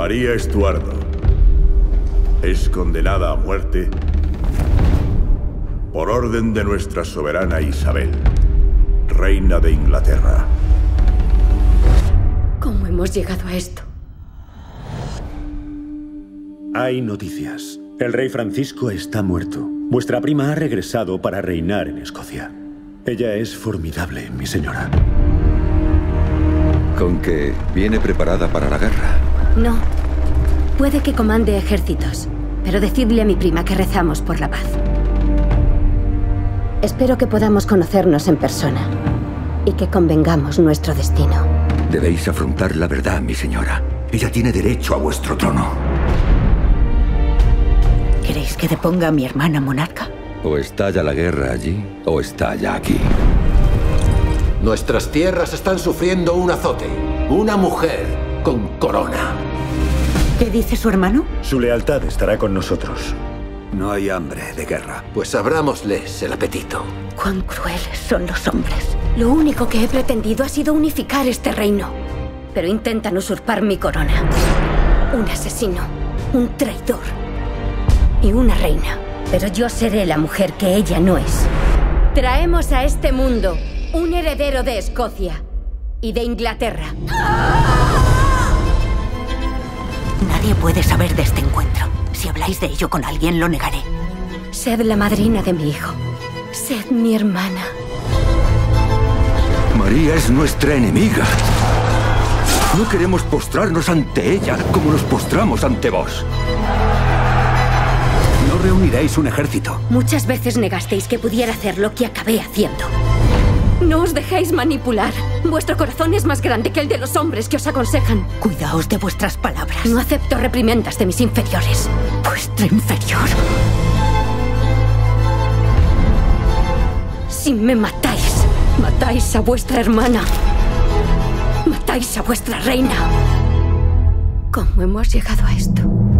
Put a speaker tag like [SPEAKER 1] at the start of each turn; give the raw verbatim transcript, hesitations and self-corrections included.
[SPEAKER 1] María Estuardo es condenada a muerte por orden de nuestra soberana Isabel, reina de Inglaterra.
[SPEAKER 2] ¿Cómo hemos llegado a esto?
[SPEAKER 3] Hay noticias. El rey Francisco está muerto. Vuestra prima ha regresado para reinar en Escocia. Ella es formidable, mi señora.
[SPEAKER 4] ¿Con que viene preparada para la guerra?
[SPEAKER 2] No. Puede que comande ejércitos, pero decidle a mi prima que rezamos por la paz. Espero que podamos conocernos en persona y que convengamos nuestro destino.
[SPEAKER 4] Debéis afrontar la verdad, mi señora. Ella tiene derecho a vuestro trono.
[SPEAKER 5] ¿Queréis que deponga a mi hermana monarca?
[SPEAKER 4] O estalla la guerra allí, o estalla aquí.
[SPEAKER 6] Nuestras tierras están sufriendo un azote. Una mujer con corona.
[SPEAKER 5] ¿Qué dice su hermano?
[SPEAKER 3] Su lealtad estará con nosotros.
[SPEAKER 6] No hay hambre de guerra. Pues abrámosles el apetito.
[SPEAKER 5] Cuán crueles son los hombres.
[SPEAKER 2] Lo único que he pretendido ha sido unificar este reino. Pero intentan usurpar mi corona. Un asesino, un traidor y una reina. Pero yo seré la mujer que ella no es. Traemos a este mundo un heredero de Escocia y de Inglaterra.
[SPEAKER 5] Nadie puede saber de este encuentro. Si habláis de ello con alguien, lo negaré.
[SPEAKER 2] Sed la madrina de mi hijo. Sed mi hermana.
[SPEAKER 4] María es nuestra enemiga. No queremos postrarnos ante ella como nos postramos ante vos.
[SPEAKER 6] No reuniréis un ejército.
[SPEAKER 2] Muchas veces negasteis que pudiera hacer lo que acabé haciendo. No os dejéis manipular. Vuestro corazón es más grande que el de los hombres que os aconsejan.
[SPEAKER 5] Cuidaos de vuestras palabras.
[SPEAKER 2] No acepto reprimendas de mis inferiores.
[SPEAKER 5] ¿Vuestro inferior?
[SPEAKER 2] Si me matáis, matáis a vuestra hermana. Matáis a vuestra reina. ¿Cómo hemos llegado a esto?